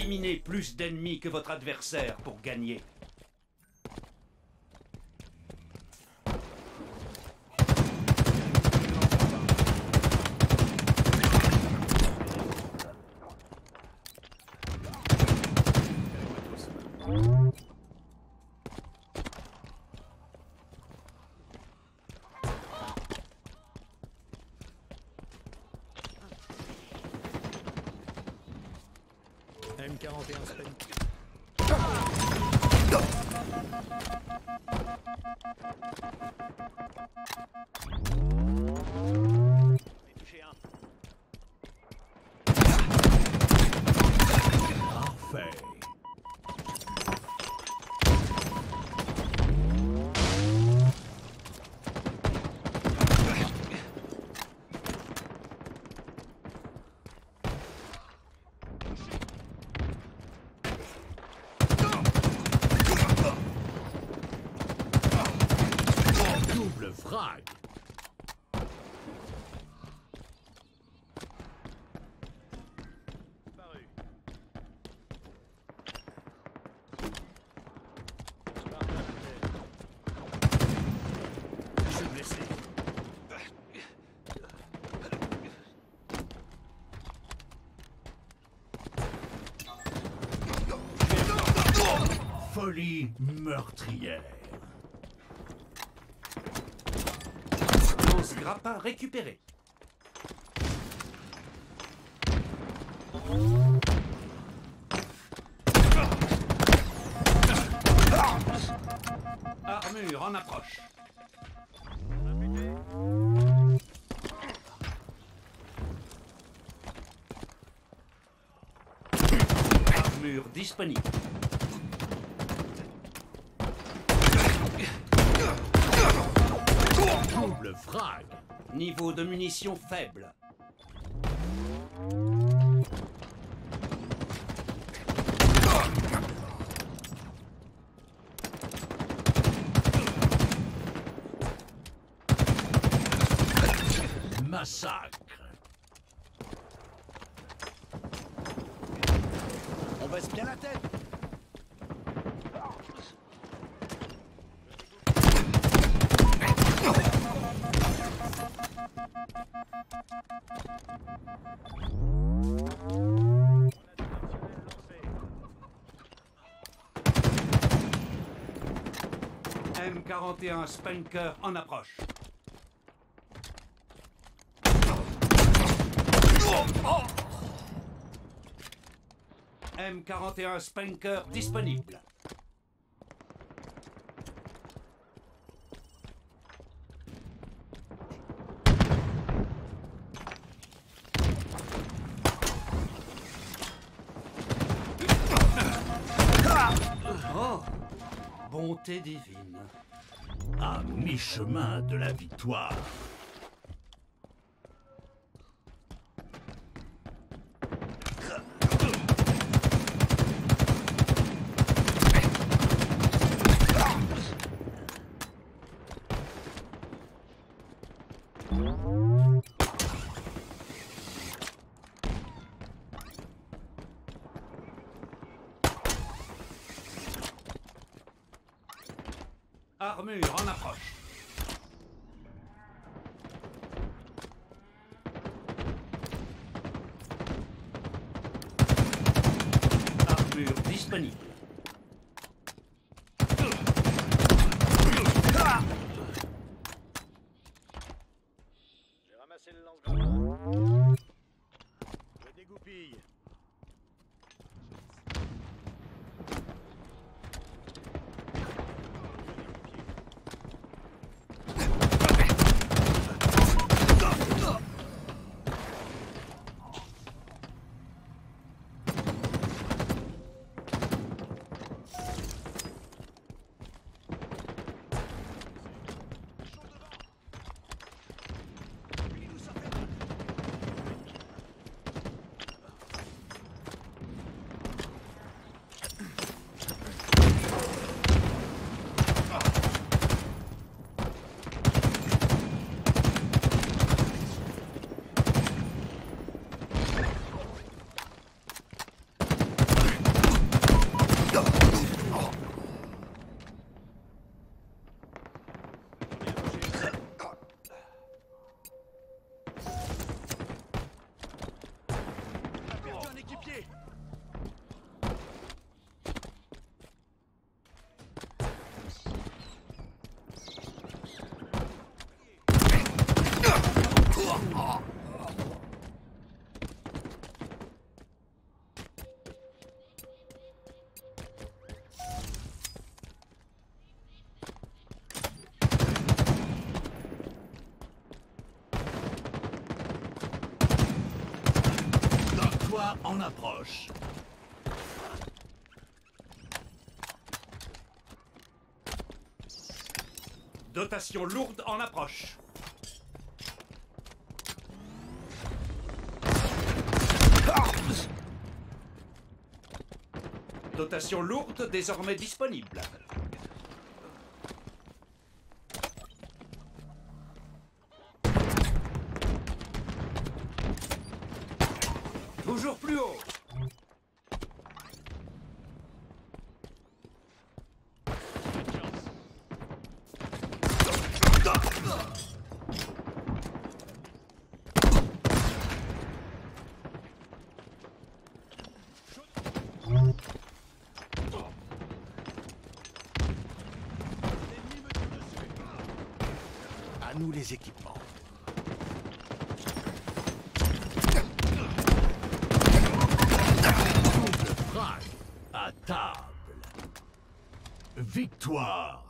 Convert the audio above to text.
Éliminez plus d'ennemis que votre adversaire pour gagner. M41 Spain. Touché un. Parfait. Double frag. Paru. Je suis blessé. Folie meurtrière. Lance grappin récupéré. Armure en approche. Armure disponible. Double frag. Niveau de munition faible. Massacre. On baisse bien la tête. M41 Spanker en approche. M41 Spanker disponible. Oh, bonté divine. À mi-chemin de la victoire. Armure en approche. Armure disponible. J'ai ramassé le lance-grappin. Je dégoupille. combat en approche. Dotation lourde en approche. Dotation lourde désormais disponible. Toujours plus haut. À nous les équipements. À table. Victoire.